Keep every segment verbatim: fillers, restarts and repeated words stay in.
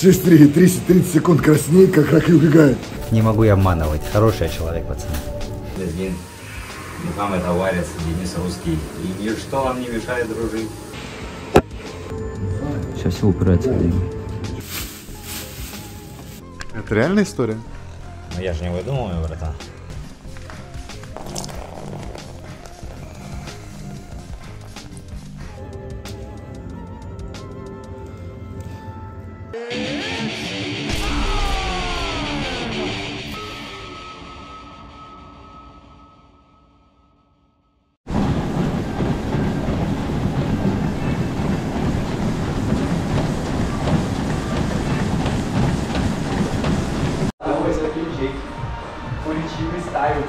шесть три, тридцать, тридцать секунд краснеет, как рак и убегает. Не могу я обманывать. Хороший человек, пацаны. День Мухаммед Аварец, Денис Русский. И ничто вам не мешает дружить. Сейчас все упирается в деньги. Это реальная история? Ну я же не выдумываю, братан. Curitiba Style.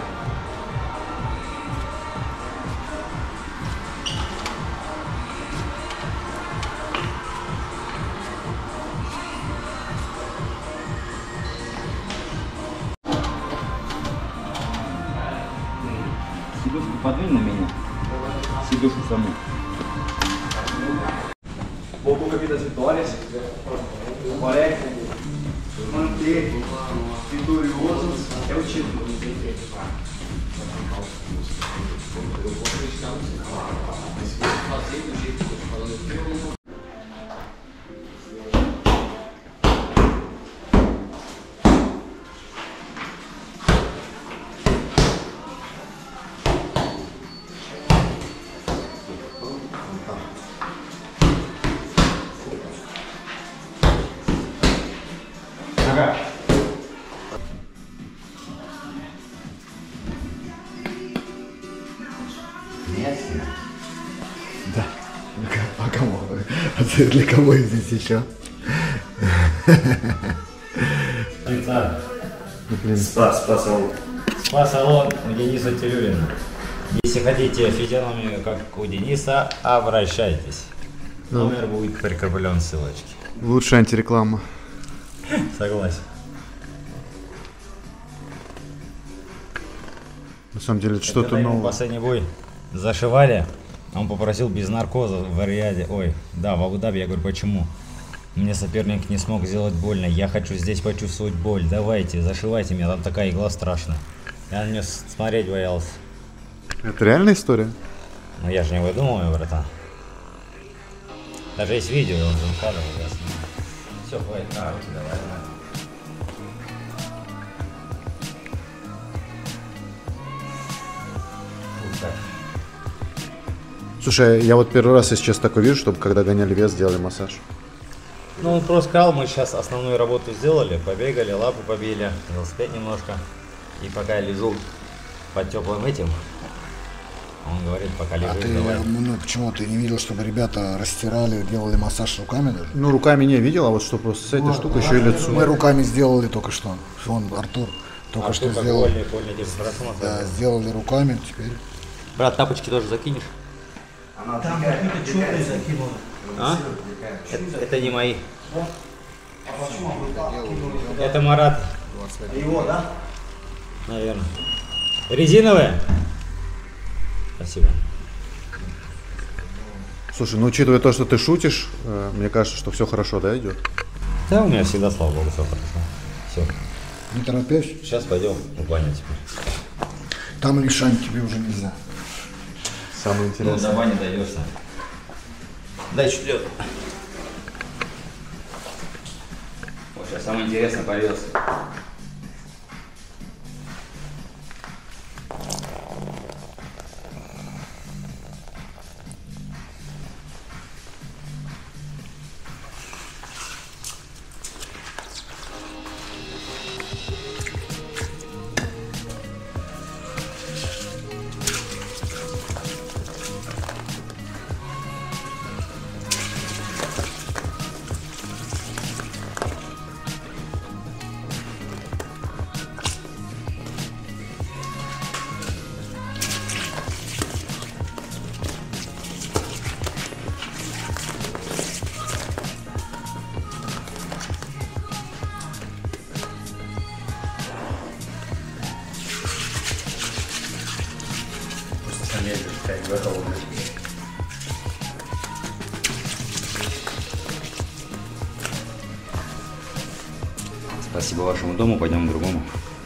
Сидушку подвинь на меня. Сидушку со mной. Pouco vidas vitórias. Correto. Manter vitorioso é o título. Да. А кому? А для кого я здесь еще? Спас, спас-салон. Спас-салон у Дениса Тюрюлина. Если хотите физиономию, как у Дениса, обращайтесь. Номер будет прикреплен в ссылочке. Лучшая антиреклама. Согласен. На самом деле, это что-то Когда ему новое. последний бой зашивали, он попросил без наркоза в Риаде. Ой, да, в Абу-Даби. Я говорю, почему? Мне соперник не смог сделать больно. Я хочу здесь почувствовать боль. Давайте, зашивайте меня. Там такая игла страшная. Я на нее смотреть боялся. Это реальная история? Ну я же не выдумываю, братан. Даже есть видео, он же выкладывал. Все, хватит. А, руки давай, давай. Вот так. Слушай, я вот первый раз, если честно, такой вижу, чтобы когда гоняли вес, сделали массаж. Ну, он просто сказал, мы сейчас основную работу сделали, побегали, лапу побили, велосипед немножко. И пока я лежу под теплым этим, он говорит, пока лежишь, А ты, давай. ну почему ты не видел, чтобы ребята растирали, делали массаж руками даже? Ну, руками не видел, а вот что просто с этой Вот, штукой еще и лицо. Мы руками сделали только что. Вон Артур только А что что, сделал. вольный, вольный типа, просмотр. Да, сделали руками, теперь. Брат, тапочки тоже закинешь? Там какие-то черные закинули. А? Это, это не мои. А почему вы так кинули? Это Марат, Его, да? наверное. Резиновые? Спасибо. Слушай, ну учитывая то, что ты шутишь, э, мне кажется, что все хорошо, да, идет? Да, у меня всегда, слава богу, все хорошо. Все. Не торопясь. Сейчас пойдем в баню теперь. Там лишань тебе уже нельзя. Самое Ну, интересное. до бани дойдешься. Дай чуть лед. Вот сейчас самое интересное польется. Спасибо вашему дому, пойдем к другому.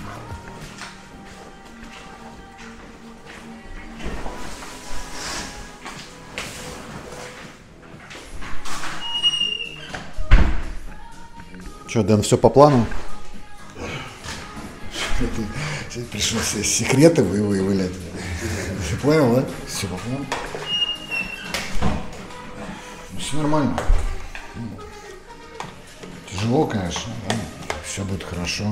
Че, Дэн, все по плану? Ты пришел все секреты вы выявлять. Ты понял, да? Все по плану. Ну, все нормально. Тяжело, конечно, да? Все будет хорошо.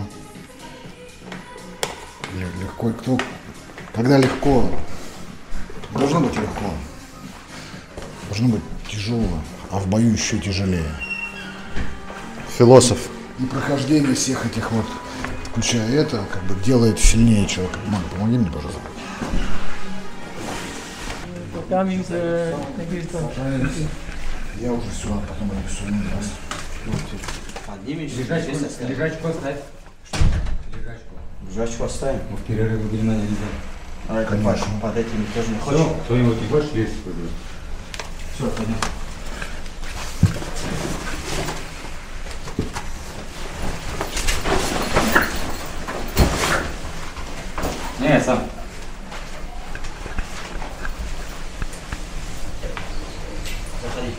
Легко, кто, когда легко, должно быть легко, должно быть тяжело, а в бою еще тяжелее. Философ. И прохождение всех этих вот, включая это, как бы делает сильнее человека. Мама, помоги мне, пожалуйста. Я уже сюда, потом я все не раз. Поднимешь? Лежачку, лежачку оставь. Лежачку. Лежачку оставим. Мы в перерыве внимания нельзя. А это Конечно. под, под этим тоже не хочешь? Все, кто-нибудь не хочешь лезть? Все, пойдем. Не, я сам. Заходи.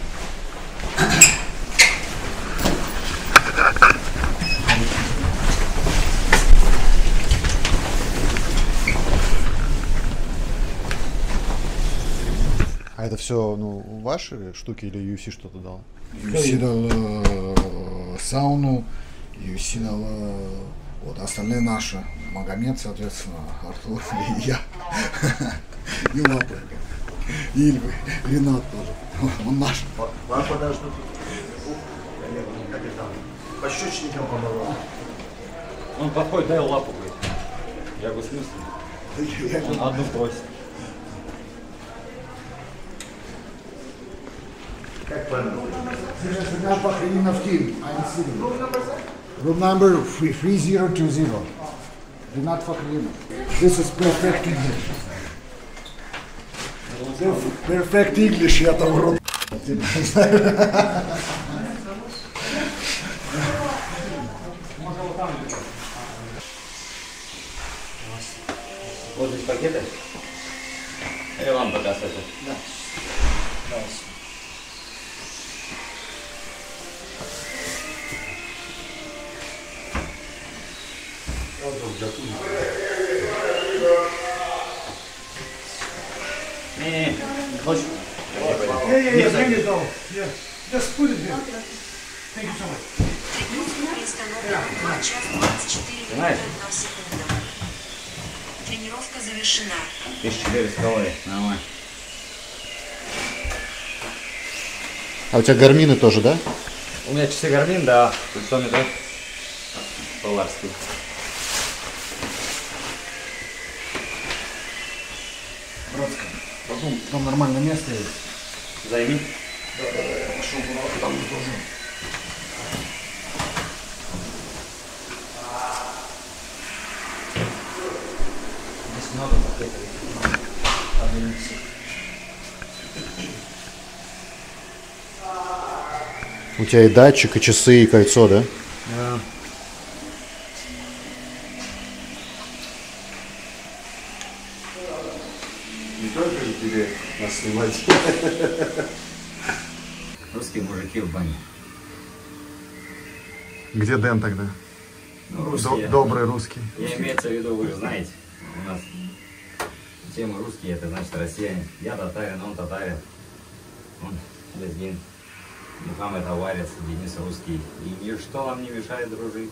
А это все, ну, ваши штуки или ю эф си что-то дал? ю эф си дал э, сауну, ю эф си дал э, вот, остальные наши. Магомед, соответственно, Артур и я. И Лапа. И Ильва. Ренат тоже. Он наш. Вам подождут. Как это? Пощечником поборол. Он подходит, дай лапу, говорит. Я говорю, в смысле? Он одну просит. Как правильно? Signal Bahrainov team. I'm sitting. Room number three zero two zero. Ренат Фахринов. This is perfect English. Perfect English, я там рот. Вот здесь пакеты. Или вам пока оставьте? Да. Давай. Не-не-не, не хочешь? Знаешь? Тренировка завершена. Тысяча четыре скалы, нормально. А у тебя гармины тоже, да? У меня часы Гармин, да, пульсометр поларский. Братская, потом там нормальное место есть. Займи. Пошел там тоже. Здесь много пакетов. Поднимемся. У тебя и датчик, и часы, и кольцо, да? Да. Не только же тебе нас снимать. Русские мужики в бане. Где Дэн тогда? Ну, русские. Добрый русский. Я имеется в виду, вы же знаете, у нас тема русские, это значит россияне. Я татарин, он татарин. Он лезгин. Мухаммед аварец, Денис русский. И ничто нам не мешает дружить.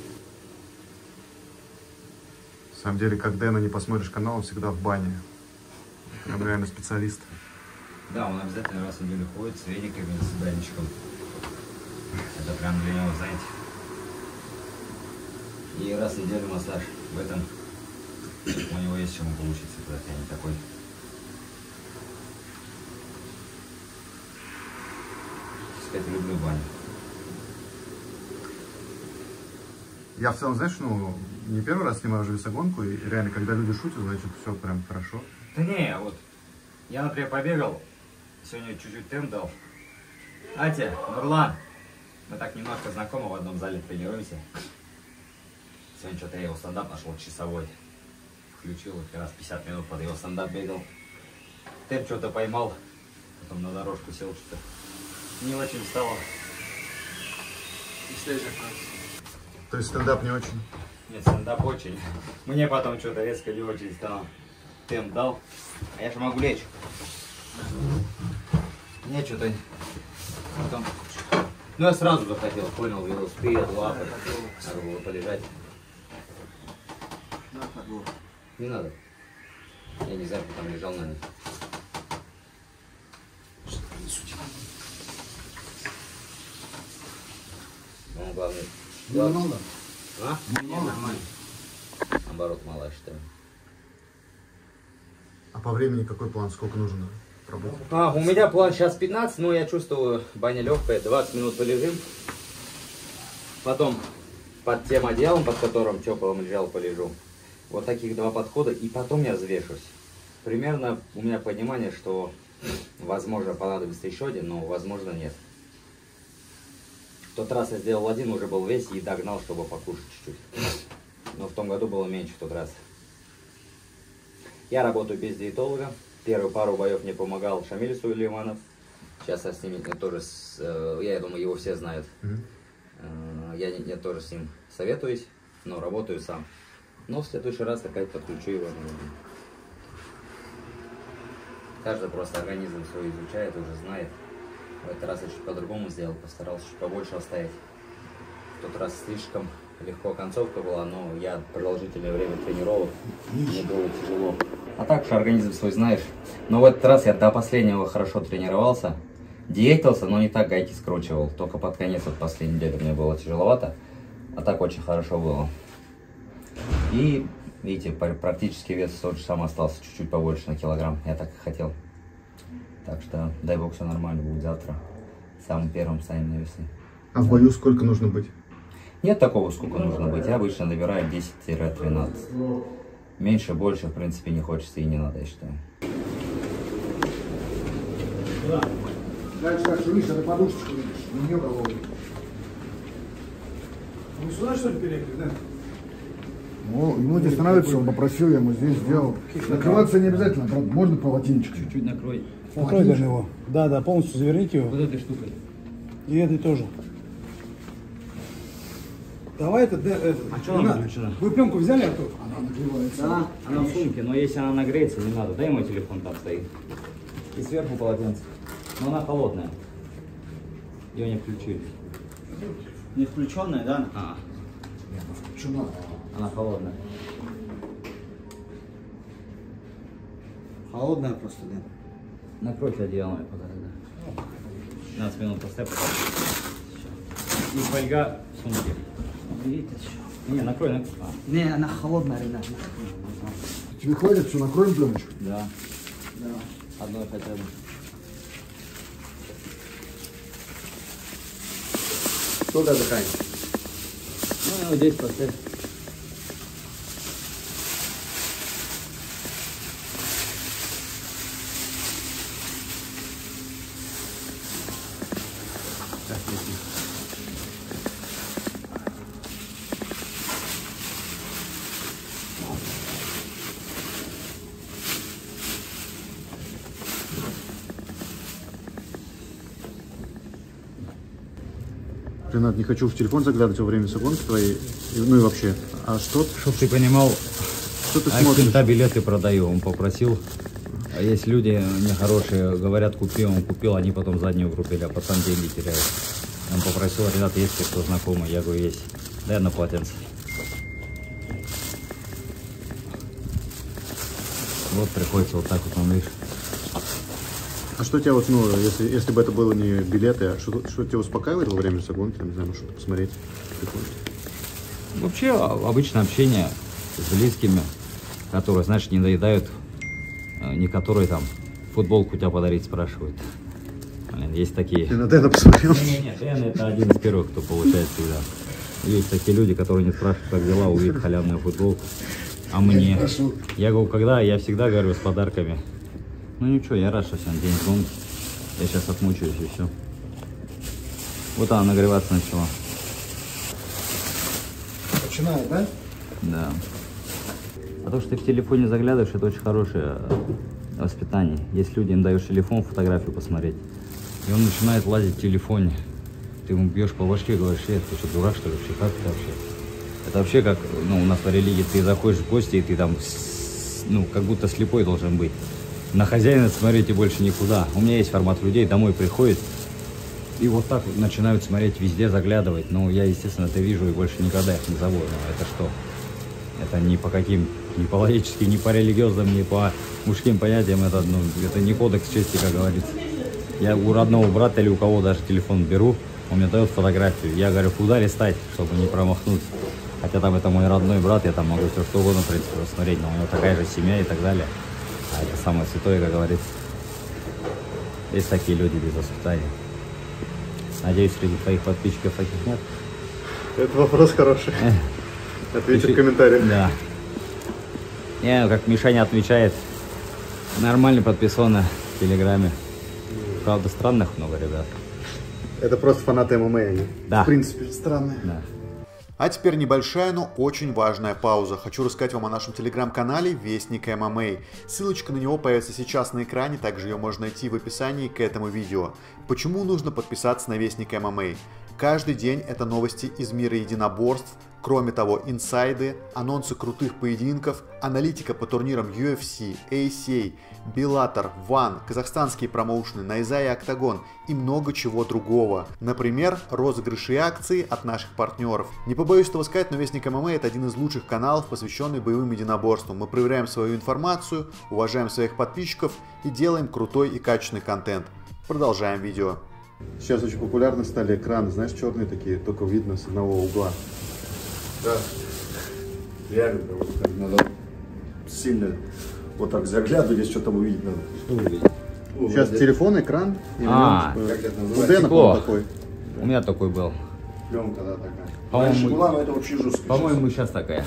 На самом деле, как Дэна не посмотришь канал, он всегда в бане. Прям реально специалист. Да, он обязательно раз в неделю ходит с вениками, с дальничком. Это прям для него, знаете. И раз в неделю массаж. В этом у него есть чему получиться, когда я не такой. Сказать, люблю баню. Я в целом, знаешь, ну, не первый раз снимаю уже весогонку, и реально, когда люди шутят, значит, все прям хорошо. Да не, вот. Я, например, побегал. Сегодня чуть-чуть темп дал. Атя, Нурлан. Мы так немножко знакомы, в одном зале тренируемся. Сегодня что-то я его стендап нашел часовой. Включил, и как раз пятьдесят минут под его стендап бегал. Тэп что-то поймал, потом на дорожку сел, что-то не очень стало. То есть стендап не очень? Нет, стендап очень. Мне потом что-то резко не очень стало. Темп дал. А я же могу лечь. Мне что-то потом... Ну я сразу захотел, понял, велосипед, лапы. Надо было полежать. Не надо. Я не знаю, кто там лежал на них. Ну, главное... Не надо. А? Не, нормально. Наоборот, мало, я считаю. А по времени какой план? Сколько нужно работать? А, у меня план сейчас пятнадцать, но я чувствую, баня легкая, двадцать минут полежим. Потом под тем одеялом, под которым теплым лежал, полежу. Вот таких два подхода, и потом я взвешусь. Примерно у меня понимание, что возможно понадобится еще один, но возможно нет. В тот раз я сделал один, уже был весь и догнал, чтобы покушать чуть-чуть. Но в том году было меньше в тот раз. Я работаю без диетолога. Первую пару боев мне помогал Шамиль Сулейманов. Сейчас я с ним я тоже, с, я думаю, его все знают. Mm-hmm. я, я тоже с ним советуюсь, но работаю сам. Но в следующий раз опять подключу его. Каждый просто организм свой изучает, уже знает. В этот раз я чуть по-другому сделал, постарался чуть побольше оставить. В тот раз слишком легко концовка была, но я продолжительное время тренировок, мне было тяжело. А так что организм свой знаешь. Но в этот раз я до последнего хорошо тренировался. Диетился, но не так гайки скручивал. Только под конец от последней недели мне было тяжеловато. А так очень хорошо было. И, видите, практически вес тот же самый остался. Чуть-чуть побольше на килограмм. Я так и хотел. Так что, дай бог, все нормально будет завтра. Самым первым станем на весы. А в бою сколько нужно быть? Нет такого, сколько нужно быть. Я обычно набираю десять-тринадцать. Меньше, больше, в принципе, не хочется и не надо, я считаю. Да. Дальше так, что видишь, это подушечку видишь, на нее головой. Ну сюда что ли переехали, да? Ну, ему здесь нравится, он попросил, я ему здесь сделал. Накрываться не обязательно, правда, можно полотенчик. Чуть-чуть накрой. Накрой даже его. Да, да, полностью заверните его. Вот этой штукой. И этой тоже. Давай это, это А что она выключена? Вы пленку взяли, Артур? Она нагревается. Да, она в сумке, но если она нагреется, не надо. Дай мой телефон, там стоит. И сверху полотенце. Но она холодная. Ее не включили. Не включенная, да? А, Нет, она включена. она холодная. Холодная просто, да. Накройте одеялом пока тогда. пятнадцать минут поставь. И фольга в сумке. Видите, что? Не, накрой, накрой. А, Не, она холодная, ребят. Тебе хватит, все, накроем пленочку? да, Да. одной хотя бы. Сколько отдыхаем? Ну, вот здесь поставь. Ренат, не хочу в телефон заглядывать во время согонки твоей, ну и вообще. А что, Чтоб ты понимал, что ты а смотришь? кента билеты продаю, он попросил. А есть люди нехорошие, говорят, купи, он купил, они потом заднюю крутили, а потом деньги теряют. Он попросил, ребята, есть ли кто знакомый? Я говорю, есть. Дай на полотенце. Вот приходится вот так вот, он, видишь. А что тебя вот, ну, если, если бы это было не билеты, а что, что тебя успокаивает во время загонки, там, не знаю, что-то посмотреть? Вообще а, обычное общение с близкими, которые, знаешь, не доедают, не которые там футболку у тебя подарить спрашивают. Блин, есть такие. Ты на Дэна посмотрел? Нет, нет, Дэн это один из первых, кто получает всегда. Есть такие люди, которые не спрашивают, как дела, увидят халявную футболку. А мне? Я говорю, когда? Я всегда говорю с подарками. Ну ничего, я рад, что сегодня день гонки. Я сейчас отмучаюсь и все. Вот она нагреваться начала. Начинает, да? Да. А то, что ты в телефоне заглядываешь, это очень хорошее воспитание. Есть люди, им даешь телефон, фотографию посмотреть, и он начинает лазить в телефоне. Ты ему бьешь по башке и говоришь: «Эй, ты что, дурак, что ли, вообще? Как это вообще?» Это вообще как, ну, у нас по религии, ты заходишь в гости, и ты там, ну, как будто слепой должен быть. На хозяина смотреть и больше никуда. У меня есть формат людей, домой приходят, и вот так вот начинают смотреть везде, заглядывать. Ну, я, естественно, это вижу и больше никогда их не зову. Но это что? Это ни по каким, ни по логическим, ни по религиозным, ни по мужским понятиям. Это, ну, это не кодекс чести, как говорится. Я у родного брата или у кого даже телефон беру, он мне дает фотографию. Я говорю: куда листать, чтобы не промахнуться. Хотя там это мой родной брат, я там могу все что угодно, в принципе, посмотреть. Но у него такая же семья и так далее. А это самое святое, как говорится. Есть такие люди без воспитания. Надеюсь, среди твоих подписчиков таких нет. Это вопрос хороший. Ответьте в комментариях. Да. Не, как Мишаня отвечает, нормально подписано в Телеграме. Правда, странных много ребят. Это просто фанаты эм эм а, они. Да. В принципе, странные. Да. А теперь небольшая, но очень важная пауза. Хочу рассказать вам о нашем телеграм-канале Вестник эм эм а. Ссылочка на него появится сейчас на экране, также ее можно найти в описании к этому видео. Почему нужно подписаться на Вестник эм эм а? Каждый день это новости из мира единоборств. Кроме того, инсайды, анонсы крутых поединков, аналитика по турнирам ю эф си, эй си эй, Bellator, Ван, казахстанские промоушены, Найза и Октагон и много чего другого. Например, розыгрыши и акции от наших партнеров. Не побоюсь этого сказать, но Вестник эм эм а это один из лучших каналов, посвященный боевым единоборствам. Мы проверяем свою информацию, уважаем своих подписчиков и делаем крутой и качественный контент. Продолжаем видео. Сейчас очень популярны стали экраны, знаешь, черные такие, только видно с одного угла. Да, реально, надо сильно вот так заглядывать, если что там увидеть надо. Что увидеть? Сейчас телефон, экран, и А, у него, как это у называется? Дэна, по-моему, такой. У меня такой был. Пленка, да, такая. По-моему, Раньше была, но это очень жестко. По-моему, сейчас такая.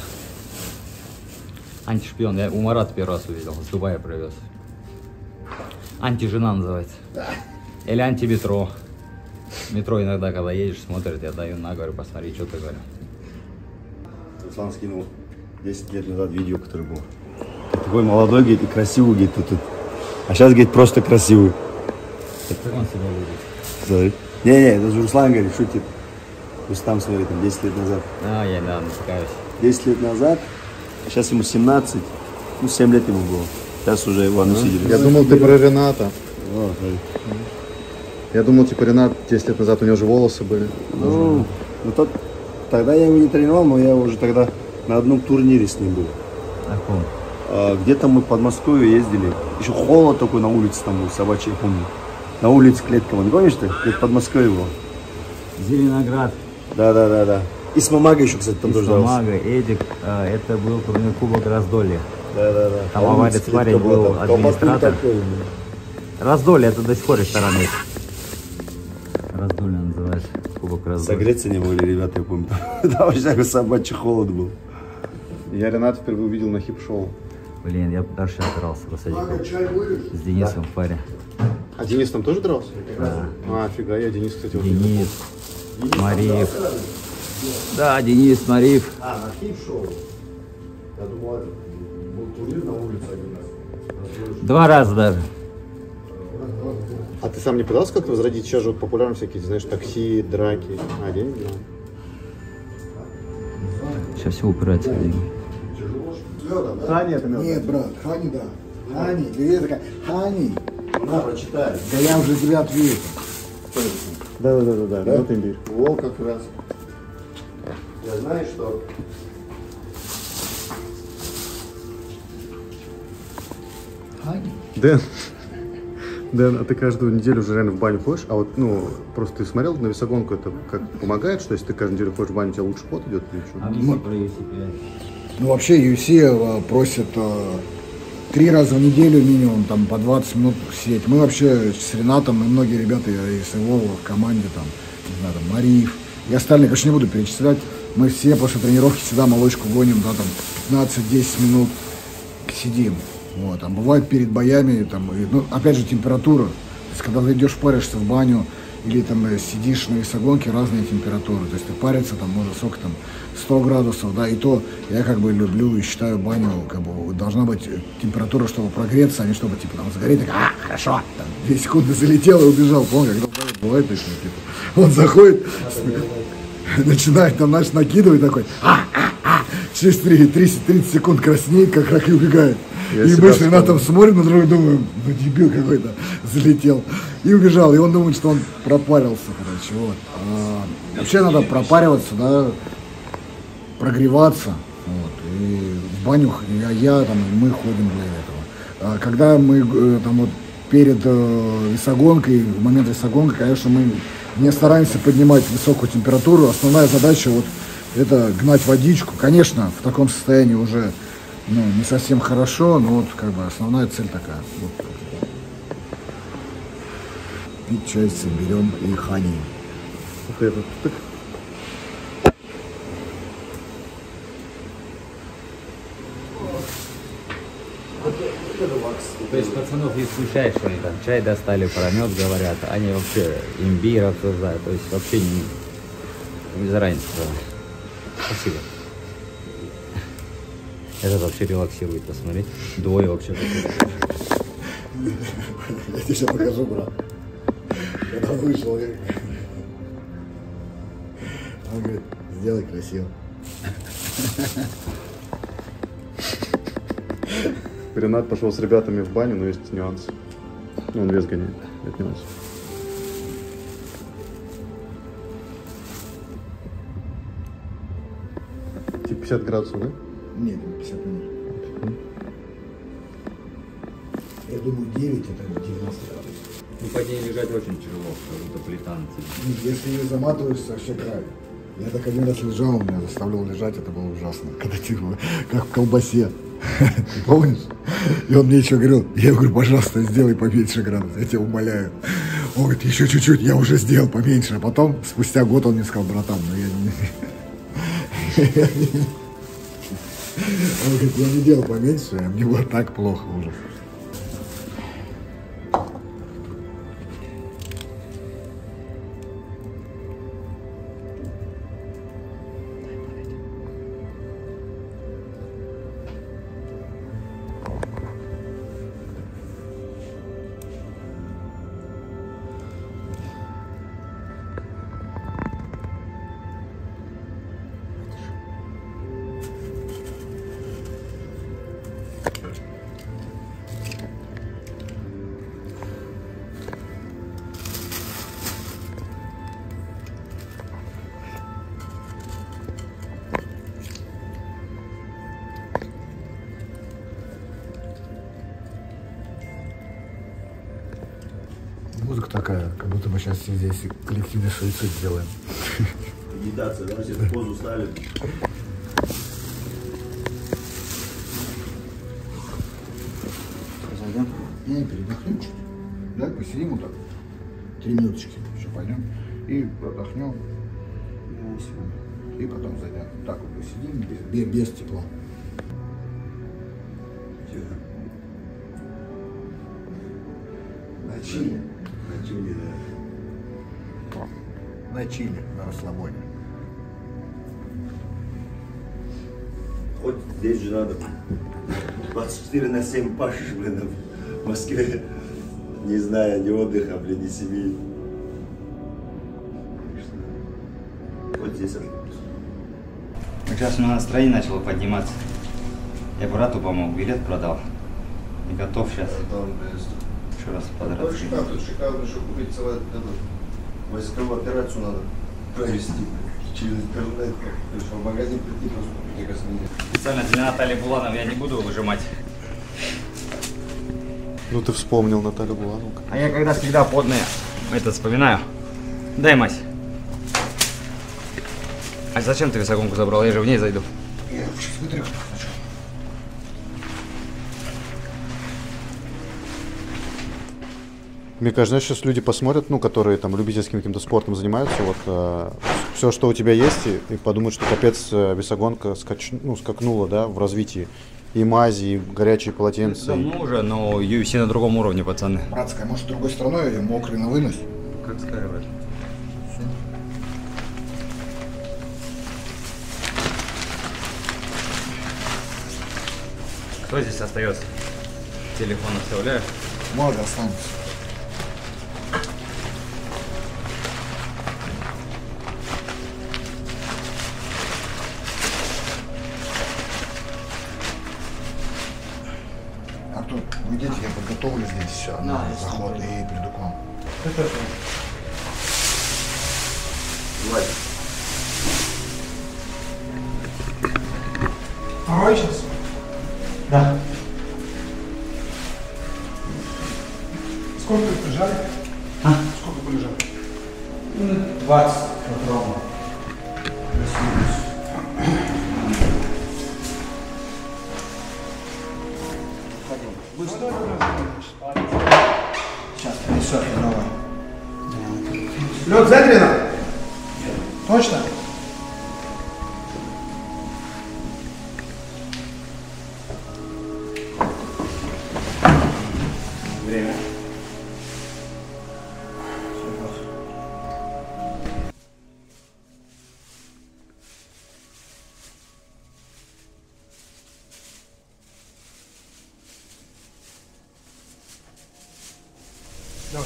Антишпион. Я у Марата первый раз увидел. С Дубая привез. Антижена называется. Да. Или антиметро. Метро иногда, когда едешь, смотрят, я даю на, говорю: посмотри, что ты, говорю. Руслан скинул десять лет назад видео, которое было. Ты такой молодой, говорит, и красивый, говорит, тут, тут. А сейчас, говорит, просто красивый. Как он себя видит? Смотри. Не-не, это же Руслан, говорит, шутит. Пусть там, смотри, там десять лет назад. А, я, да, натыкаюсь. десять лет назад, а сейчас ему семнадцать, ну, семь лет ему было. Сейчас уже его носили. Я думал, ты про Рената. О, смотри. Я думал, типа, Ренат десять лет назад, у него же волосы были. Ну, ну тот, тогда я его не тренировал, но я уже тогда на одном турнире с ним был. Каком? А, где-то мы под Москвой ездили. Еще холод такой на улице там был, собачий, я помню. На улице клетка, не помнишь ты? Где-то под Москвой был. Зеленоград. Да, да, да, да. И с Мамагой еще, кстати, там И тоже с дрался. Мамагой, Эдик. а, Это был турнир Кубок Раздолья. Да, да, да. Там На улице аварец клетка парень была, был, там колбасный администратор. такой. Раздолье, это до сих пор ресторан есть. Раздолье называется. Кубок Раздолья. Согреться не могли, ребята, я помню. Там вообще такой собачий холод был. Я Рената впервые увидел на хип-шоу. Блин, я даже сейчас дрался с Адиком. С Денисом в паре. А Денис там тоже дрался? Да. А, фига, я Денис, кстати, вот Денис, Мариев. Да, Денис, Мариев. А, на хип-шоу? Я думал, это был турнир на улице один раз. Два раза даже. А ты сам не пытался как-то возродить? Сейчас же вот популярны всякие, знаешь, такси, драки. А, деньги, да. Сейчас все упирается в деньги. Хани это мелко. Нет, брат, Хани, да. Хани, дверь такая, Хани. На, прочитай. Да я уже тебя ответил. Да, да, да, да, да. Вот имбирь. Во, как раз. Я знаю, что... Хани. Дэн, Дэн, а ты каждую неделю уже реально в баню ходишь? А вот, ну, просто ты смотрел на весогонку, это как помогает, что если ты каждую неделю ходишь в баню, у тебя лучше пот идет или что? Объясни про ю эф си пять. Ну, вообще, ю эф си э, просит э, три раза в неделю минимум, там, по двадцать минут сидеть. Мы вообще с Ренатом и многие ребята из его в команде, там, не знаю, там, Мариев и остальные, конечно, не буду перечислять. Мы все после тренировки всегда молочку гоним, да, там, пятнадцать-десять минут сидим. Вот, там, бывает перед боями, там, и, ну, опять же, температура. То есть, когда ты идешь, паришься в баню, или там сидишь на весогонке, разные температуры. То есть ты париться там может сколько там, сто градусов, да, и то я как бы люблю и считаю баню, как бы должна быть температура, чтобы прогреться, а не чтобы типа там загореть, так, а, хорошо, там, две секунды залетел и убежал, помню, когда бывает точно, типа, он заходит, начинает там, знаешь, накидывать такой, а, а, а, через тридцать секунд краснеет, как рак, и убегает. Я и мы с Ренатом смотрим на друга, думаем, ну дебил какой-то, залетел. И убежал, и он думает, что он пропарился, короче, вот. А, вообще надо пропариваться, да, прогреваться, вот. И в баню я, я там, мы ходим для этого. А когда мы там вот перед э, весогонкой, в момент весогонки, конечно, мы не стараемся поднимать высокую температуру. Основная задача вот это гнать водичку. Конечно, в таком состоянии уже ну, не совсем хорошо, но вот как бы основная цель такая. Вот. Пить чай берем и ханим. Вот это, так. То есть пацанов не смущает, что они там чай достали, про мед говорят, они вообще имбирь обсуждают, то есть вообще не без разницы. Спасибо. Этот вообще релаксирует, посмотри. Двое вообще. Я тебе сейчас покажу, брат. Когда он вышел, я... он говорит, сделай красиво. Ренат пошел с ребятами в баню, но есть нюанс. Ну, он вес гоняет, это нюанс. Типа пятьдесят градусов, да? Нет, пятьдесят минут. Я думаю, девять это девяносто градусов. Ну, под ней лежать очень тяжело, как будто плита на тебе. Если ее заматываешься, вообще край. Я так один раз лежал, меня заставлял лежать, это было ужасно. Когда типа, как в колбасе. Ты помнишь? И он мне еще говорил, я говорю, пожалуйста, сделай поменьше градусов, я тебя умоляю. Он говорит, еще чуть-чуть, я уже сделал поменьше. А потом, спустя год он мне сказал, братан, ну я не... Он говорит, я не делал поменьше, а мне было так плохо уже. Музыка такая, как будто мы сейчас все здесь коллективный суицид делаем. Медитация, да, все позу ставят. Зайдем. Не, передохнем чуть. Да, посидим вот так. Три минуточки еще пойдем. И отдохнем. И потом зайдем. Так вот посидим, без, без тепла. На чили. На чили, да. На чили, на расслабоне. Хоть здесь же надо двадцать четыре на семь пашешь, блин, в Москве. Не знаю, ни отдыха, блин, ни семьи. Вот здесь отлично. Сейчас у меня настроение начало подниматься. Я брату помог, билет продал. И готов сейчас еще раз подраться. Шикарно, тут шикарно, что купить целую войсковую операцию надо провести через интернет. То есть в магазин прийти просто купить косметику. Специально для Натальи Булановой я не буду выжимать. Ну ты вспомнил Наталью Буланову. А я когда всегда подные это вспоминаю. Дай, мать. А зачем ты весогонку забрал? Я же в ней зайду. Я сейчас вытряхну. Мне кажется, знаешь, сейчас люди посмотрят, ну, которые там любительским каким-то спортом занимаются, вот э, все, что у тебя есть, и, и подумают, что капец э, весогонка скач, ну, скакнула, да, в развитии. И мази, и горячие полотенца. Давно и... уже, но ю эф си на другом уровне, пацаны. Братская, может, с другой стороной я мокрый на вынос? Как скаривать? Кто здесь остается? Телефон оставляю. Можно останется. Артур, вы идите, я подготовлю здесь Да, на я заход смотрю. и приду к вам. Владик, Второй сейчас? Да. Сколько их лежали? А? Сколько вы лежали? Минут двадцать вот ровно. Сейчас принесет новое. Лед задрено? Точно? Время. Давай.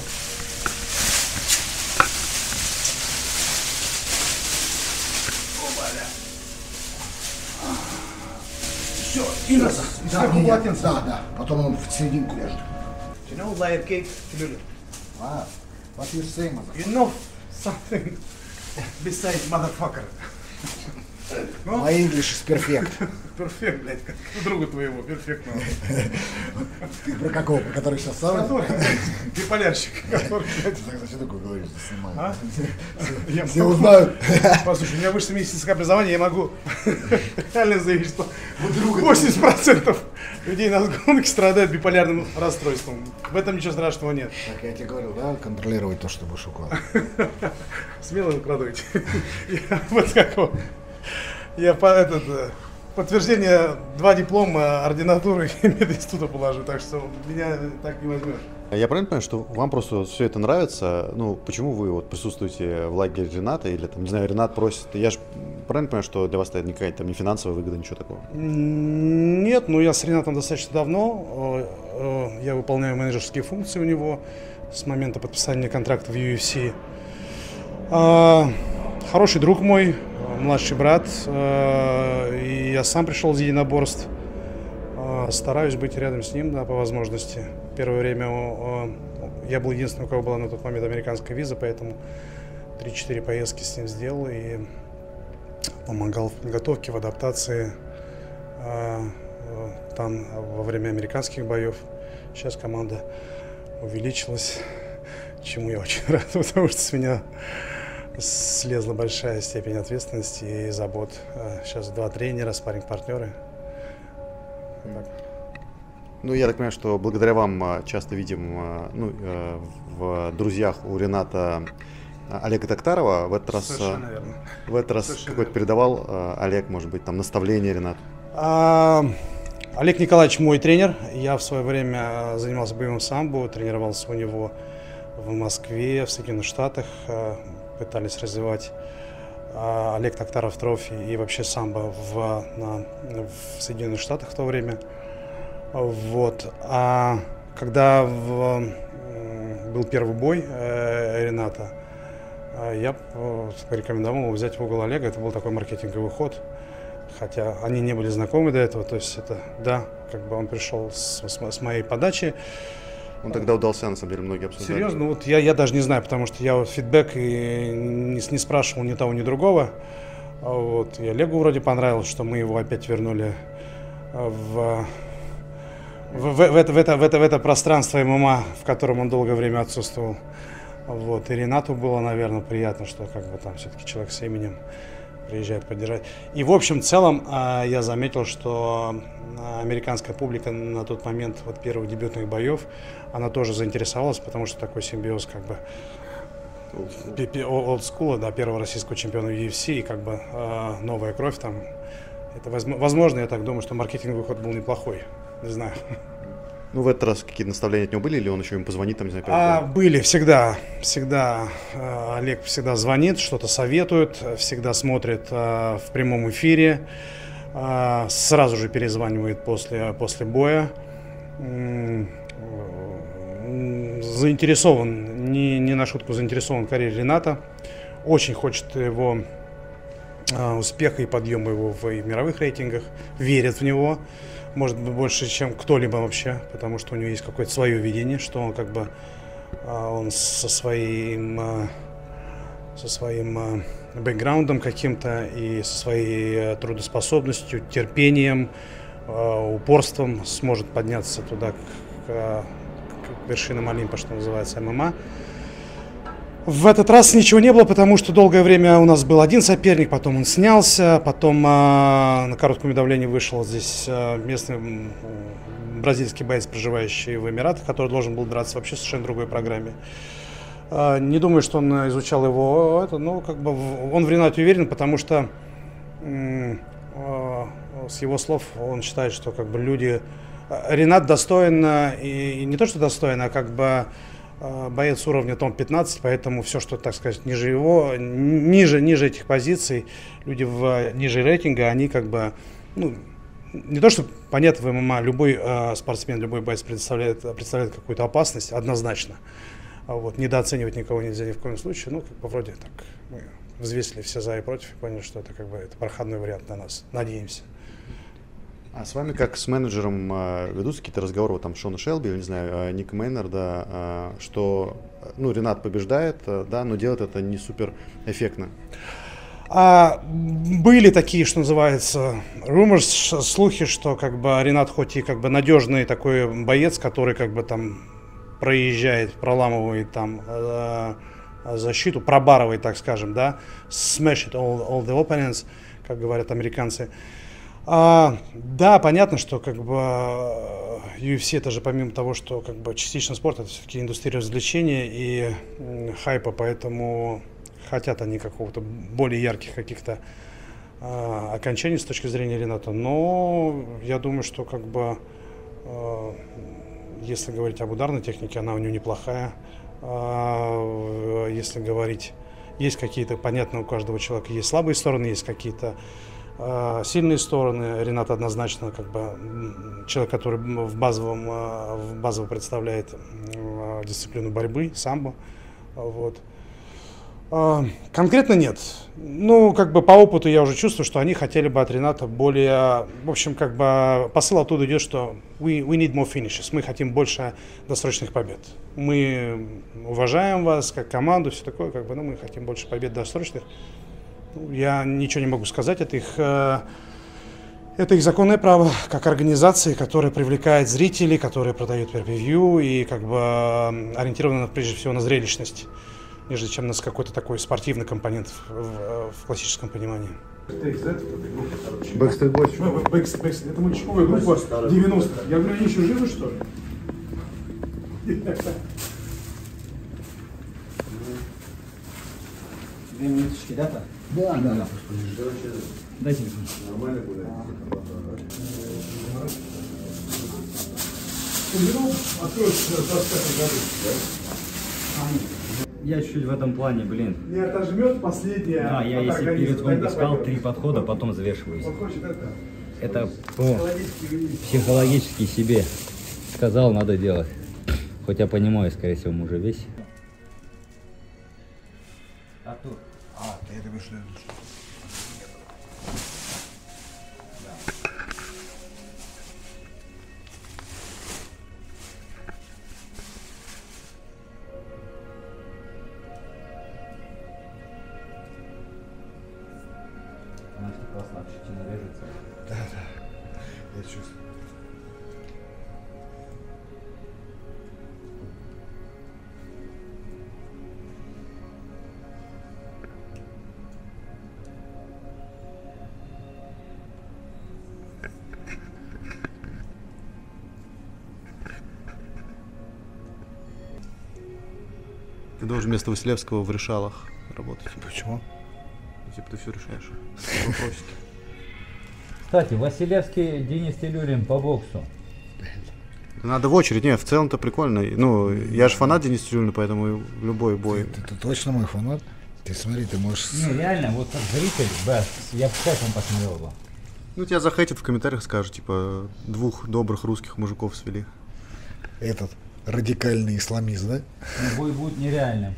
Все, и назад. И Да, сверху нет, полотенце. да, да. Потом он в серединку ляжет. You know layer cake, Lulu? А, what you say, mother? You know something besides motherfucker? Ну, My English is perfect. перфект, блядь, как у друга твоего, перфектного. Ты про какого? Про который сейчас сам? Который, биполярщик, который, блядь, Зачем такое говоришь? Снимай. а? Я Все могу- узнают. Послушай, у меня высшее медицинское образование, я могу реально заявить, что восемьдесят процентов людей на гонке страдают биполярным расстройством. В этом ничего страшного нет. Так я тебе говорил, да, контролировать то, что будешь укладывать. Смело выкладывайте. Я вот как вот. Я по этот э, подтверждение два диплома ординатуры и мединститута положу, так что меня так не возьмешь. Я правильно понимаю, что вам просто все это нравится? Ну, почему вы вот присутствуете в лагере Рената или там, не знаю, Ренат просит? Я же правильно понимаю, что для вас это никакая там не финансовая выгода, ничего такого? М, Нет, ну я с Ренатом достаточно давно. Э, э, Я выполняю менеджерские функции у него с момента подписания контракта в ю эф си. А, Хороший друг мой, э, младший брат, э, и я сам пришел из единоборств. Э, Стараюсь быть рядом с ним, да, по возможности. Первое время э, я был единственным, у кого была на тот момент американская виза, поэтому три-четыре поездки с ним сделал и помогал в подготовке, в адаптации э, э, там во время американских боев. Сейчас команда увеличилась, чему я очень рад, потому что с меня слезла большая степень ответственности и забот. Э, Сейчас два тренера, спарринг-партнеры. Так. Ну, я так понимаю, что благодаря вам а, часто видим а, ну, э, в друзьях у Рената а, Олега Токтарова. В этот раз, а, Совершенно верно. в этот раз Совершенно какой-то передавал а, Олег, может быть, там наставление Ренату. А, Олег Николаевич мой тренер. Я в свое время занимался боевым самбо, тренировался у него в Москве, в Соединенных Штатах. а, Пытались развивать а, Олег Токтаров трофи и вообще самбо в, на, в Соединенных Штатах в то время. Вот. А когда в, м, был первый бой э, Рената, э, я э, порекомендовал его взять в угол Олега. Это был такой маркетинговый ход. Хотя они не были знакомы до этого. То есть это, да, как бы он пришел с, с, с моей подачи. Он тогда удался, на самом деле, многие обсуждали. Серьезно, вот я, я даже не знаю, потому что я вот фидбэк и не, не спрашивал ни того, ни другого. А Вот. И Олегу вроде понравилось, что мы его опять вернули в, в, в, в, это, в, это, в, это, в это пространство эм эм а, в котором он долгое время отсутствовал. Вот. И Ренату было, наверное, приятно, что как бы там все-таки человек с именем приезжает поддержать. И в общем, в целом а, я заметил, что американская публика на тот момент вот первых дебютных боев, она тоже заинтересовалась, потому что такой симбиоз как бы олдскула, да, первого российского чемпиона ю эф си и как бы а, новая кровь там. Это возможно, я так думаю, что маркетинговый ход был неплохой. Не знаю. Ну, в этот раз какие-то наставления от него были, или он еще им позвонит, там, не знаю, А, были всегда, всегда. э, Олег всегда звонит, что-то советует, всегда смотрит э, в прямом эфире, э, сразу же перезванивает после, после боя. М, м, Заинтересован, не, не на шутку заинтересован в карьере Рената. Очень хочет его э, успеха и подъема его в и в мировых рейтингах, верит в него. Может быть, больше, чем кто-либо вообще, потому что у него есть какое-то свое видение, что он как бы а, он со своим, а, со своим а, бэкграундом каким-то и со своей а, трудоспособностью, терпением, а, упорством сможет подняться туда, к, к, к вершинам Олимпа, что называется, эм эм а. В этот раз ничего не было, потому что долгое время у нас был один соперник, потом он снялся, потом а, на коротком давлении вышел здесь а, местный м, бразильский боец, проживающий в Эмиратах, который должен был драться вообще в совершенно другой программе. А, не думаю, что он изучал его, это, ну, как бы в- он в Ренате уверен, потому что м, а, с его слов он считает, что как бы люди... а, Ренат достоин, а, и, и не то, что достоин, а как бы а, боец уровня топ пятнадцать, поэтому все, что, так сказать, ниже его, н- ниже, ниже этих позиций, люди в, ниже рейтинга, они как бы, ну, не то, что понятно, в эм эм а любой э, спортсмен, любой боец представляет, представляет какую-то опасность, однозначно. А вот, недооценивать никого нельзя ни в коем случае. Ну, как бы вроде так, мы взвесили все за и против и поняли, что это как бы это проходной вариант для нас. Надеемся. А с вами, как с менеджером, а, ведутся какие-то разговоры, вот, там, Шона Шелби, или, не знаю, а, Ника Мейнарда, а, что, ну, Ренат побеждает, а, да, но делает это не супер эффектно. А были такие, что называется, rumors, ш- слухи, что как бы Ренат хоть и как бы надежный такой боец, который как бы там проезжает, проламывает там э, защиту, пробарывает, так скажем, да, smash it all, all the opponents, как говорят американцы. А, да, понятно, что как бы э, ю эф си это же помимо того, что как бы частично спорт, это все-таки индустрия развлечения и м, хайпа, поэтому хотят они какого-то более ярких каких-то э, окончаний с точки зрения Рената. Но я думаю, что как бы э, если говорить об ударной технике, она у него неплохая. А, если говорить, есть какие-то, понятно, у каждого человека есть слабые стороны, есть какие-то а, сильные стороны. Ренат однозначно как бы м, человек, который в базовом, а, в базово представляет м, дисциплину борьбы, самбо. Вот. А, Конкретно нет. Ну, как бы по опыту я уже чувствую, что они хотели бы от Рената более... В общем, как бы посыл оттуда идет, что we, we need more finishes. Мы хотим больше досрочных побед. Мы уважаем вас как команду, все такое, как бы, но мы хотим больше побед досрочных. Ну, я ничего не могу сказать. Это их, э, это их законное право, как организации, которая привлекает зрителей, которая продает pay-per-view и как бы э, ориентирована прежде всего на зрелищность, нежели чем на какой-то такой спортивный компонент в, в- в классическом понимании. Backstreet Backstreet, это мальчиковая группа девяностых. Я говорю, они еще живы, что ли? Две минуточки, да, так? Да, да, да. Дай телефон. Нормально будет? Я чуть-чуть в этом плане, блин. Не отожмет последняя. Да, я если перед гонкой сказал три подхода, потом взвешиваюсь. Хочет это. Это по психологически себе сказал, надо делать. Хоть я понимаю, скорее всего, мы уже весь. Артур. А, ты это вышли. Она что классно, щетина режется. Да, да. Я чувствую. Ты должен вместо Василевского в решалах работать. Почему? Типа ты все решаешь. Вопросики. Кстати, Василевский Денис Телюрин по боксу. Надо в очередь. Не, в целом-то прикольно. Ну, я же фанат Дениса Тюлина, поэтому в любой бой. Ты, ты точно мой фанат? Ты смотри, ты можешь... Не, реально, вот как зритель, да, я бы с кайфом посмотрел бы. Ну, тебя захейтят в комментариях, скажут, типа, двух добрых русских мужиков свели. Этот радикальный исламист, да? Но бой будет нереальным.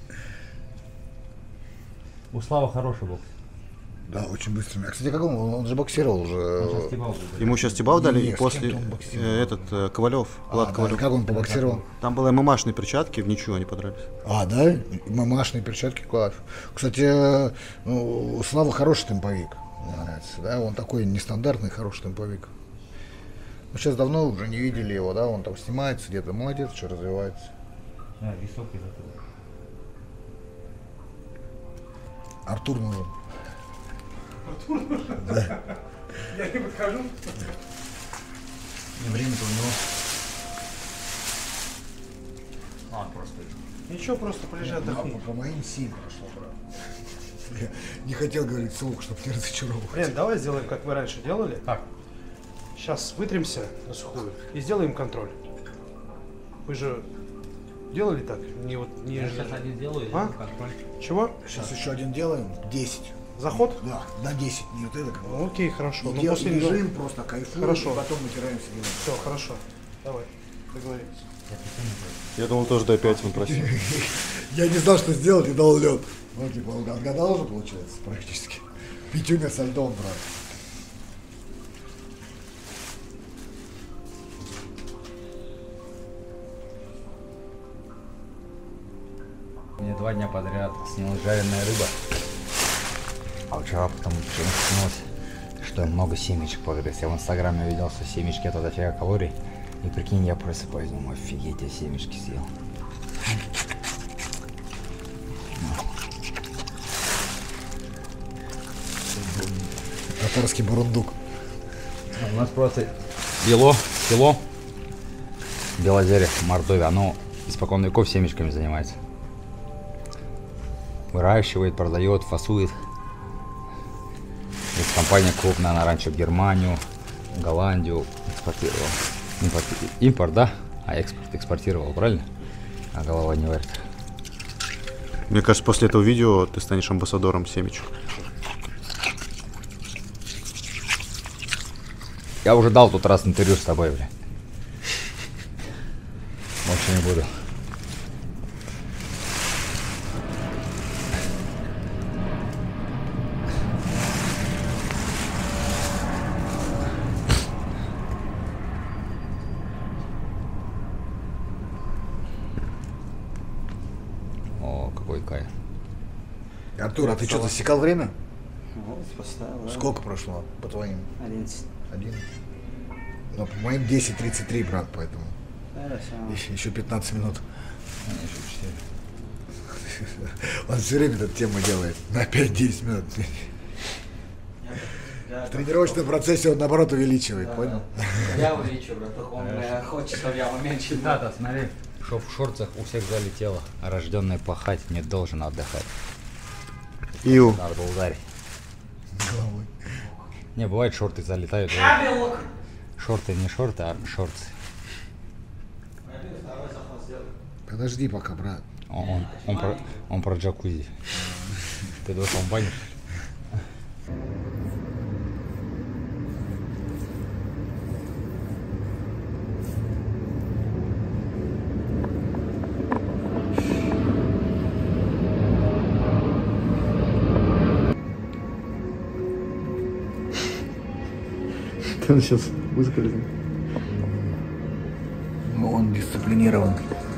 У Славы хороший бокс. Да, очень быстро. А, кстати, как он? Он же боксировал уже. Он сейчас стебал будет. Ему сейчас Тибау дали, Не, и с после кем-то он боксировал. э, этот э, Ковалев, Влад А, да, Ковалев. как он побоксировал? Там было ММАшные перчатки, в ничего не понравились. А, да? Мамашные перчатки, класс. Кстати, э, ну, у Славы хороший темповик. Мне нравится, да? Он такой нестандартный, хороший темповик. Мы сейчас давно уже не видели его, да? Он там снимается где-то. Молодец, что развивается. Да, высокий зато. Артур нужен. Я не подхожу. Время-то у него. А, просто. Ничего, просто полежи, отдохни. По, по моим семь прошло, брат. Я не хотел говорить вслух, чтобы не разочаровывать. Блин, давай сделаем, как вы раньше делали. Как? Сейчас вытремся на сухую и сделаем контроль. Вы же делали так? Не вот не. Я сейчас один делаю, А? контроль. Чего? Сейчас еще один делаем. десять. Заход? Да, на десять. Не вот это как бы. Ну, окей, хорошо. И Ну, дел- после лежим, просто кайфуем, Хорошо. и потом натираемся делаем. Все, хорошо. Давай. Договорились. Я думал, тоже до пяти он просил. Я не знал, что сделать, и дал лед. Ну, типа, он отгадал уже, получается, практически. Пятюня со льдом, брат. Мне два дня подряд снилась жареная рыба. А вчера потом снилось, что я много семечек погрыз. Я в инстаграме видел, что семечки это дофига калорий. И прикинь, я просыпаюсь, думаю, офигеть, я семечки съел. Татарский бурундук. У нас просто бело, село, Белозере, Мордовия, оно испокон веков семечками занимается. Выращивает, продает, фасует. Есть компания крупная, она раньше в Германию, Голландию экспортировала. Импорт, импорт, да? А экспорт экспортировал, правильно? А голова не варит. Мне кажется, после этого видео ты станешь амбассадором семечек. Я уже дал тут раз интервью с тобой, бля. Больше не буду. О, какой кайф. Артур, а ты что, засекал время? Вот, поставил, да. Сколько прошло, по твоим? одиннадцать. Один? Ну, по моим десять тридцать три, брат, поэтому. Хорошо. Еще, еще пятнадцать минут. Он все время эту тему делает. На пять-десять минут. В тренировочном процессе он, наоборот, увеличивает, понял? Я увеличу, братух, он э, хочет, чтобы я уменьшил. Да-да, смотри. Что в шорцах у всех залетело. А рожденный пахать не должен отдыхать. Иу. Надо было ударить. Головой. Не, бывает шорты залетают. Шорты не шорты, а шорты. Подожди пока, брат. Он, он, он, про, он про джакузи. Ты думаешь, он банит? Он сейчас выскользнет. Он дисциплинирован.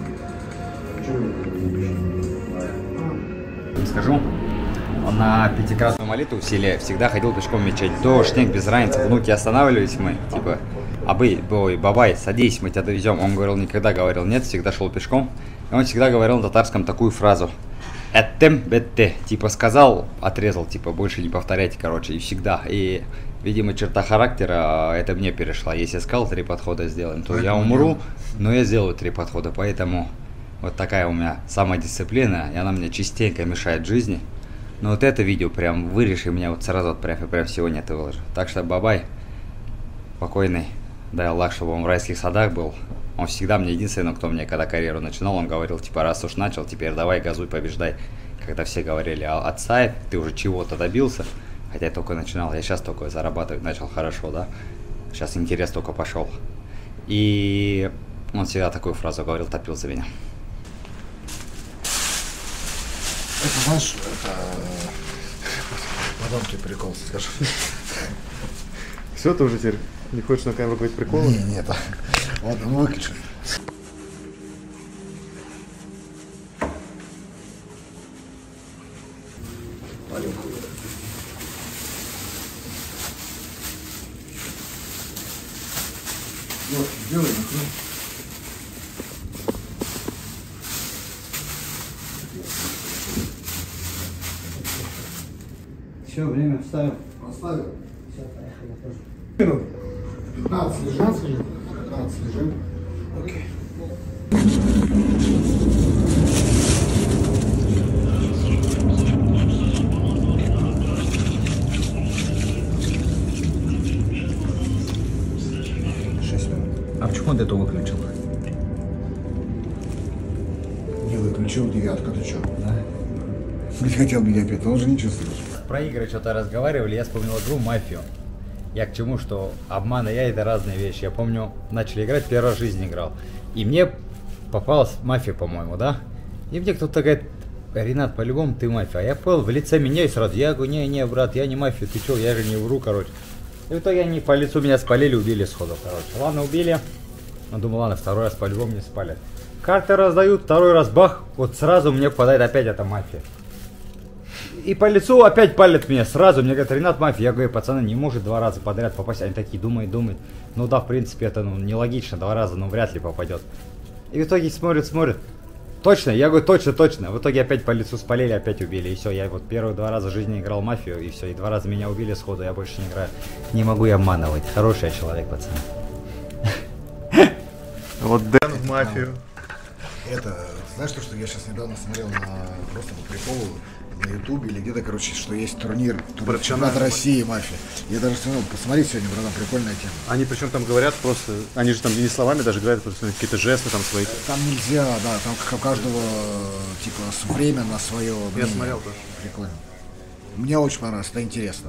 Скажу, он на пятикратную молитву в селе всегда ходил пешком в мечеть. Дождь, снег, без разницы. Внуки останавливались мы, типа, абы, бой, бабай, садись, мы тебя довезем. Он говорил, никогда говорил нет, всегда шел пешком. И он всегда говорил на татарском такую фразу. Эттем бетте. Типа сказал, отрезал, типа больше не повторяйте, короче, и всегда. И, видимо, черта характера это мне перешла. Если я сказал три подхода сделаем, то я умру, но я сделаю три подхода. Поэтому вот такая у меня самодисциплина, и она мне частенько мешает жизни. Но вот это видео прям вырежь, и меня вот сразу отправь, и прям сегодня это выложу. Так что бабай, спокойной дай Аллах, чтобы он в райских садах был. Он всегда мне единственный, кто мне, когда карьеру начинал, он говорил, типа, раз уж начал, теперь давай газуй, побеждай. Когда все говорили, а отца, ты уже чего-то добился, хотя я только начинал, я сейчас только зарабатывать начал хорошо, да, сейчас интерес только пошел. И он всегда такую фразу говорил, топил за меня. Это, знаешь, это... Потом тебе прикол скажу. Все, ты уже теперь не хочешь на камеру говорить приколы? Не, нет. Ладно, ну выключи. Вот, делай, накрой. Все, время вставил. Поставил. Все, поехали тоже. Минут. пятнадцать лежим. пятнадцать лежим. Окей. шесть минут. А почему ты это выключил? Не выключил, девятка, ты что? Да. Не хотел меня опять, но уже не чувствуешь. Про игры что-то разговаривали, я вспомнил игру «Мафию». Я к чему, что обман и я — это разные вещи. Я помню, начали играть, первый раз в жизни играл. И мне попалась мафия, по-моему, да? И мне кто-то говорит, Ренат, по-любому ты мафия. А я понял, в лице меняюсь сразу. Я говорю, не-не, брат, я не мафия, ты что, я же не вру, короче. И в итоге они по лицу меня спалили, убили сходу, короче. Ладно, убили. Но думал, ладно, второй раз по-любому не спалят. Карты раздают, второй раз бах, вот сразу мне попадает опять эта мафия. И по лицу опять палят меня сразу. Мне говорят, Ренат, мафия. Я говорю, пацаны, не может два раза подряд попасть. Они такие, думают, думают. Ну да, в принципе, это ну, нелогично. Два раза, ну, вряд ли попадет. И в итоге смотрят, смотрят. Точно? Я говорю, точно, точно. В итоге опять по лицу спалили, опять убили. И все, я вот первые два раза в жизни играл в мафию. И все, и два раза меня убили сходу. Я больше не играю. Не могу я обманывать. Хороший я человек, пацаны. Вот Дэн в мафию. Это, знаешь, то, что я сейчас недавно смотрел на просто по приколу на ютубе или где-то, короче, что есть турнир, турнир чемпионат России мафия. Я даже смотрел, посмотри сегодня, братан, прикольная тема. Они причем там говорят просто, они же там не словами даже говорят, просто какие-то жесты там свои. Там нельзя, да, там как у каждого, типа, время на свое мнение. Я смотрел тоже. Прикольно. Мне очень понравилось, это интересно.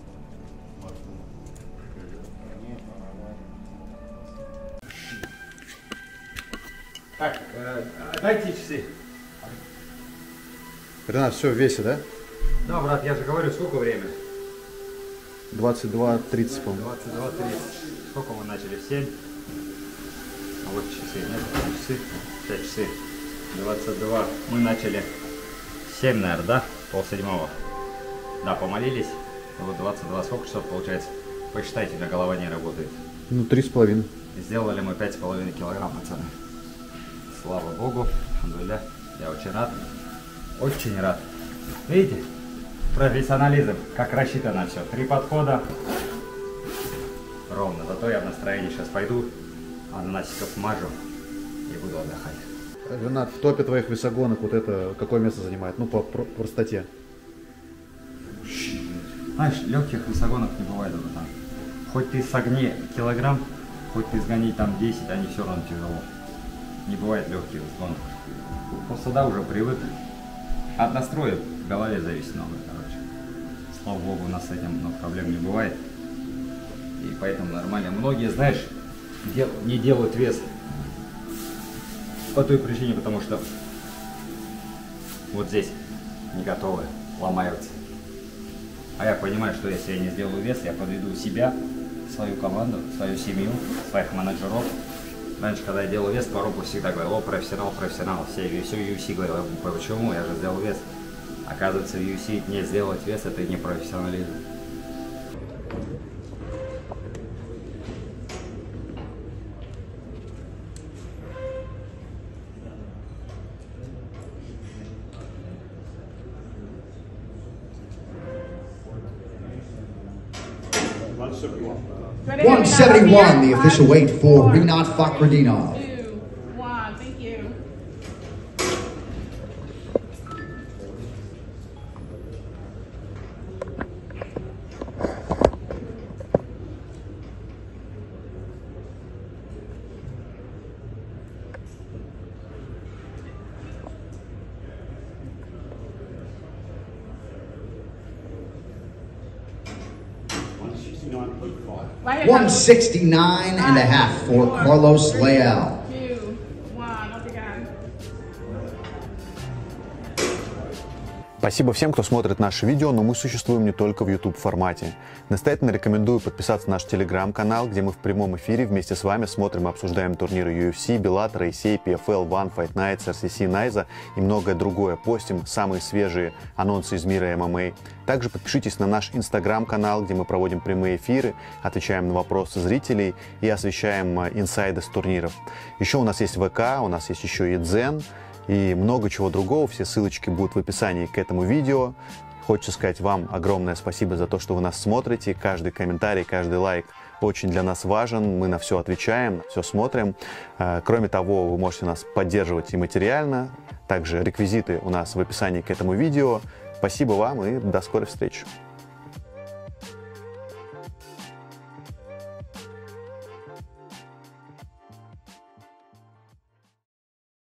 Так, э, дайте часы. Ренат, все в весе, да? Да, брат, я же говорю, сколько время? двадцать два тридцать, по-моему. двадцать два тридцать. Сколько мы начали? В семь? А вот часы, нет, часы. Сейчас часы. двадцать два. Мы начали в семь, наверное, да? Пол седьмого. Да, помолились. И вот двадцать два. Сколько часов получается? Посчитайте, у меня голова не работает. Ну, три с половиной. Сделали мы пять с половиной килограмм, пацаны. Слава Богу. Алхамдулилля. Я очень рад. Очень рад. Видите? Профессионализм. Как рассчитано все. Три подхода. Ровно. Зато я в настроении сейчас пойду, ананасиков мажу и буду отдыхать. Ренат, в топе твоих весогонок вот это какое место занимает? Ну, по про простоте. Знаешь, легких весогонок не бывает, братан. Хоть ты согни килограмм, хоть ты сгони там десять, они все равно тяжело. Не бывает легких весогонок. Просто да, уже привык. От настроя в голове зависит много, короче. Слава Богу, у нас с этим ну, проблем не бывает. И поэтому нормально. Многие, знаешь, дел не делают вес по той причине, потому что вот здесь не готовы, ломаются. А я понимаю, что если я не сделаю вес, я подведу себя, свою команду, свою семью, своих менеджеров. Раньше, когда я делал вес, по руку всегда говорил, о, профессионал, профессионал. Все, все ю эф си говорил, почему? Я же сделал вес. Оказывается, в ю эф си не сделать вес, это не профессионализм. one seventy-one, the official weight for Rinat Fakhretdinov. Two, one, thank you. Right here. one sixty-nine and a half for Carlos Leal. Two, one. Okay, guys. Спасибо всем, кто смотрит наши видео, но мы существуем не только в YouTube формате. Настоятельно рекомендую подписаться на наш телеграм-канал, где мы в прямом эфире вместе с вами смотрим и обсуждаем турниры ю эф си, Bellator, эй си эй, пи эф эл, One Fight Nights, ар си си, Найза и многое другое. Постим самые свежие анонсы из мира эм эм а. Также подпишитесь на наш инстаграм-канал, где мы проводим прямые эфиры, отвечаем на вопросы зрителей и освещаем инсайды с турниров. Еще у нас есть ВК, у нас есть еще и Дзен. И много чего другого. Все ссылочки будут в описании к этому видео. Хочется сказать вам огромное спасибо за то, что вы нас смотрите. Каждый комментарий, каждый лайк очень для нас важен. Мы на все отвечаем, все смотрим. Кроме того, вы можете нас поддерживать и материально. Также реквизиты у нас в описании к этому видео. Спасибо вам и до скорой встречи.